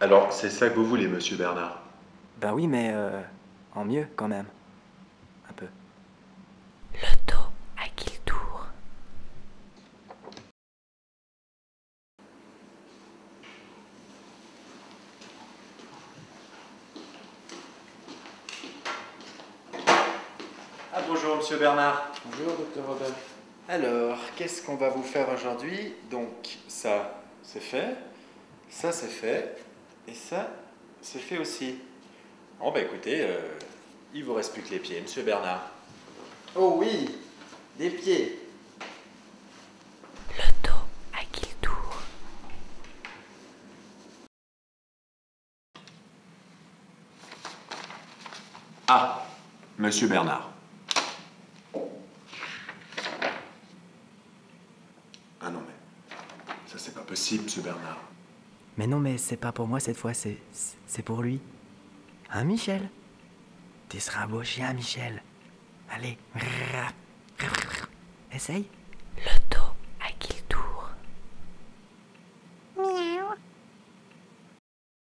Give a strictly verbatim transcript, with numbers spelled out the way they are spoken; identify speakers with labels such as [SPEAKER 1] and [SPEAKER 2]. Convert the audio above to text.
[SPEAKER 1] Alors, c'est ça que vous voulez, monsieur Bernard?
[SPEAKER 2] Ben oui, mais euh, en mieux quand même. Un peu.
[SPEAKER 3] Loto à qui le tour?
[SPEAKER 2] Ah bonjour monsieur Bernard. Bonjour docteur Robert. Alors, qu'est-ce qu'on va vous faire aujourd'hui? Donc ça, c'est fait. Ça, c'est fait. Et ça, c'est fait aussi. Bon bah écoutez, euh, il vous reste plus que les pieds, monsieur Bernard. Oh oui, des pieds.
[SPEAKER 3] Loto à qui le tour?
[SPEAKER 1] Ah, monsieur Bernard. Ah non, mais ça, c'est pas possible, monsieur Bernard.
[SPEAKER 2] Mais non, mais c'est pas pour moi cette fois, c'est c'est pour lui. Hein, Michel? Tu seras un beau chien, Michel. Allez. Essaye.